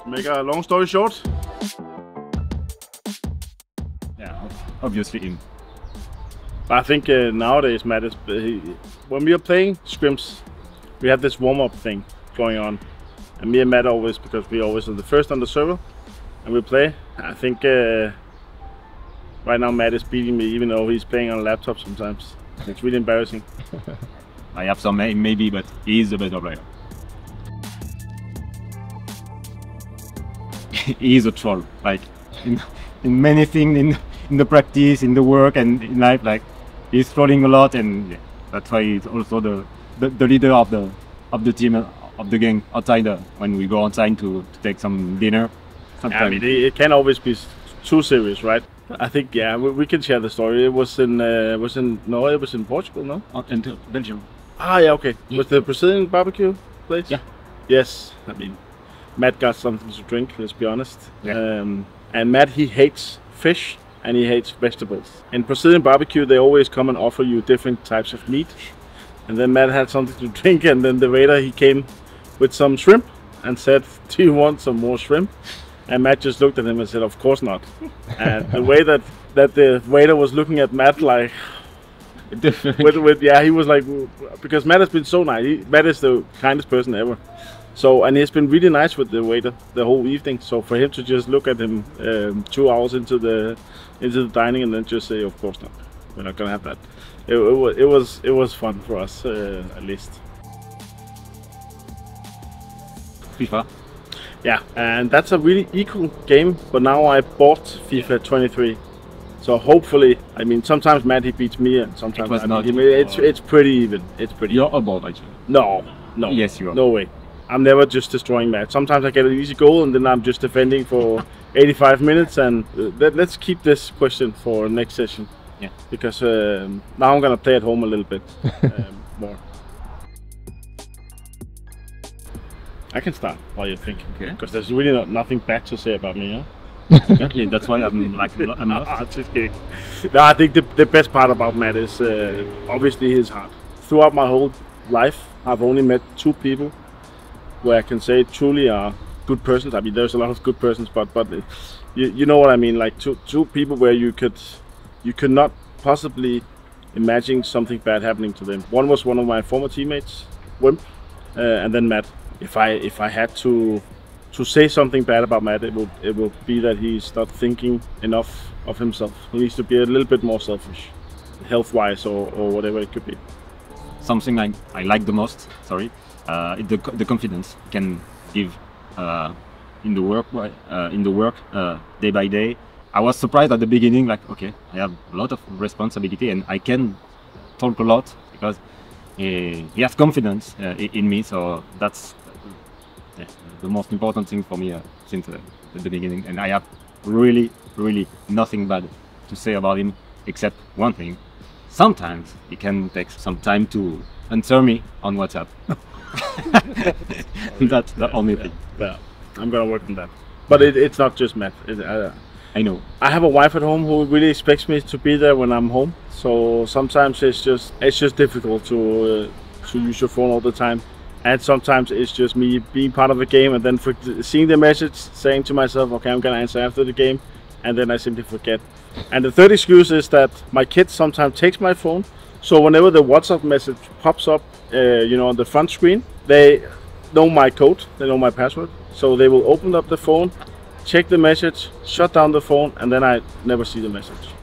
Make a long story short. Yeah, obviously him. I think nowadays MaT is when we are playing scrims, we have this warm-up thing going on, and me and MaT always, because we always are the first on the server, and we play. I think right now MaT is beating me, even though he's playing on a laptop sometimes. It's really embarrassing. I have some maybe, but he is the better player. He is a troll, like in many things, in the practice, in the work, and in life. Like he's trolling a lot, and yeah, that's why he's also the leader of the team, of the gang outside. When we go outside to take some dinner, sometimes. I mean, it can't always be too serious, right? I think we can share the story. It was in Portugal, no? Until Belgium. Ah, yeah, okay. Was the Brazilian barbecue place? Yeah. Yes. I mean, MaT got something to drink, let's be honest. Yeah. And MaT, he hates fish and he hates vegetables. In Brazilian barbecue, they always come and offer you different types of meat. And then MaT had something to drink, and then the waiter, he came with some shrimp and said, "Do you want some more shrimp?" And MaT just looked at him and said, "Of course not." And the way that the waiter was looking at MaT, like, he was like, because MaT has been so nice. MaT is the kindest person ever. So, and he's been really nice with the waiter the whole evening. So for him to just look at him 2 hours into the dining and then just say, "Of course not, we're not gonna have that." It was fun for us, at least. FIFA. Yeah, and that's a really equal game. But now I bought FIFA 23. So hopefully, I mean, sometimes MaT, he beats me, and sometimes I beat him. It's pretty even. It's pretty. You're above, actually. No. Yes, you are. No way. I'm never just destroying MaT. Sometimes I get an easy goal, and then I'm just defending for 85 minutes. And let's keep this question for next session. Yeah. Because now I'm gonna play at home a little bit more. I can start while you're thinking, because there's really nothing bad to say about me, Exactly, that's why I'm like, I'm not. Just kidding. No, I think the best part about MaT is obviously his heart. Throughout my whole life, I've only met 2 people where I can say truly are good persons. I mean, there's a lot of good persons, but you know what I mean. Like two people where you could not possibly imagine something bad happening to them. One was one of my former teammates, Wimp, and then MaT. If I had to say something bad about MaT, it would be that he's not thinking enough of himself. He needs to be a little bit more selfish, health-wise or whatever it could be. Something I like the most, the confidence he can give in the work day by day. I was surprised at the beginning, like, okay, I have a lot of responsibility and I can talk a lot because he has confidence in me. So that's the most important thing for me since the beginning. And I have really nothing bad to say about him except one thing. Sometimes he can take some time to answer me on WhatsApp. That's the only thing. Yeah, I'm gonna work on that. But it's not just MaT. I know. I have a wife at home who really expects me to be there when I'm home. So sometimes it's just difficult to use your phone all the time. And sometimes it's just me being part of the game and then seeing the message, saying to myself, "Okay, I'm gonna answer after the game," and then I simply forget. And the third excuse is that my kids sometimes takes my phone. So whenever the WhatsApp message pops up, on the front screen, they know my code, they know my password. So they will open up the phone, check the message, shut down the phone, and then I never see the message.